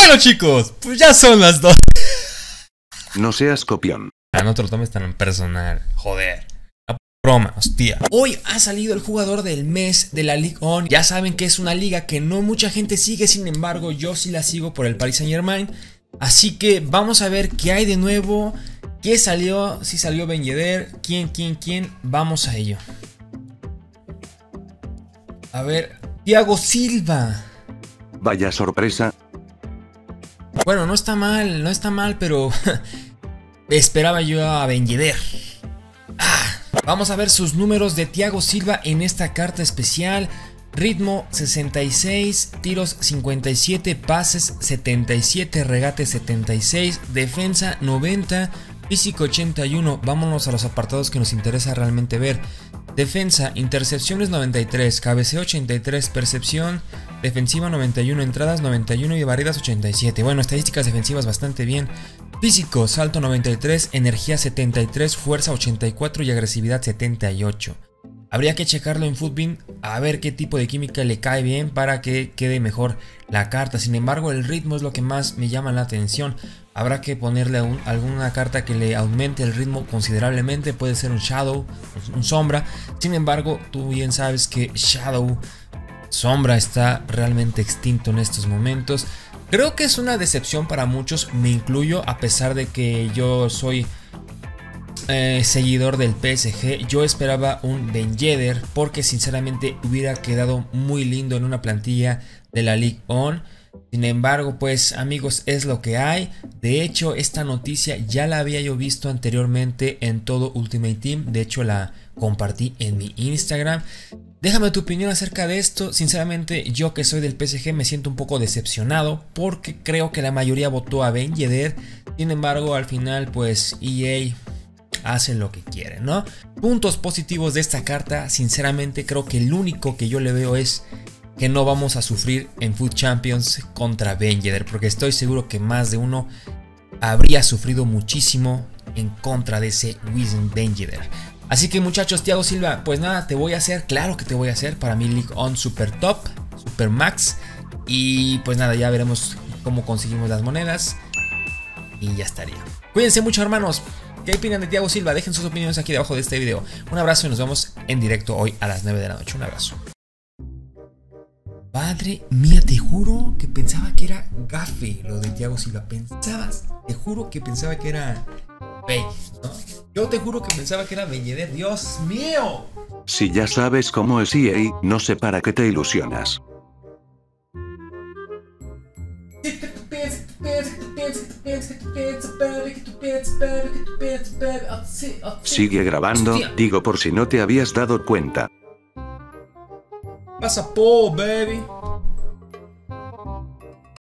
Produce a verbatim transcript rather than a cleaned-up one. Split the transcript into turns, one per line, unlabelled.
Bueno chicos, pues ya son las dos.
No seas copión.
Ah, no te lo tomes tan personal, joder. La broma, hostia. Hoy ha salido el jugador del mes de la Ligue uno. Ya saben que es una liga que no mucha gente sigue, sin embargo yo sí la sigo por el Paris Saint Germain. Así que vamos a ver qué hay de nuevo, qué salió, si salió Ben Yedder, quién, quién, quién. Vamos a ello. A ver, Thiago Silva.
Vaya sorpresa.
Bueno, no está mal, no está mal, pero esperaba yo a Ben Yedder. Ah, vamos a ver sus números de Thiago Silva en esta carta especial. Ritmo sesenta y seis, tiros cincuenta y siete, pases setenta y siete, regate setenta y seis, defensa noventa, físico ochenta y uno. Vámonos a los apartados que nos interesa realmente ver. Defensa, intercepciones noventa y tres, cabeceo ochenta y tres, percepción defensiva noventa y uno, entradas noventa y uno y barridas ochenta y siete. Bueno, estadísticas defensivas bastante bien. Físico, salto noventa y tres, energía setenta y tres, fuerza ochenta y cuatro y agresividad setenta y ocho. Habría que checarlo en Futbin a ver qué tipo de química le cae bien para que quede mejor la carta. Sin embargo, el ritmo es lo que más me llama la atención. Habrá que ponerle un, alguna carta que le aumente el ritmo considerablemente. Puede ser un Shadow, un Sombra. Sin embargo, tú bien sabes que Shadow, Sombra está realmente extinto en estos momentos. Creo que es una decepción para muchos, me incluyo, a pesar de que yo soy Eh, seguidor del P S G. Yo esperaba un Ben Yedder porque sinceramente hubiera quedado muy lindo en una plantilla de la Ligue uno. Sin embargo, pues amigos, es lo que hay. De hecho, esta noticia ya la había yo visto anteriormente en todo Ultimate Team. De hecho, la compartí en mi Instagram. Déjame tu opinión acerca de esto. Sinceramente, yo que soy del P S G me siento un poco decepcionado porque creo que la mayoría votó a Ben Yedder. Sin embargo, al final, pues E A hacen lo que quieren, ¿no? Puntos positivos de esta carta, sinceramente creo que el único que yo le veo es que no vamos a sufrir en Foot Champions contra Ben Yedder, porque estoy seguro que más de uno habría sufrido muchísimo en contra de ese Wizen Ben Yedder. Así que muchachos, Thiago Silva, pues nada, te voy a hacer, claro que te voy a hacer para mi Ligue uno Super Top, Super Max. Y pues nada, ya veremos cómo conseguimos las monedas y ya estaría. Cuídense mucho, hermanos. ¿Qué opinan de Thiago Silva? Dejen sus opiniones aquí debajo de este video. Un abrazo y nos vemos en directo hoy a las nueve de la noche. Un abrazo. Padre mía, te juro que pensaba que era gafe lo de Thiago Silva. Pensabas, te juro que pensaba que era fake, ¿no? Yo te juro que pensaba que era Ben Yedder. ¡Dios mío!
Si ya sabes cómo es E A, no sé para qué te ilusionas. Sigue grabando, digo por si no te habías dado cuenta.
Pasa po, baby.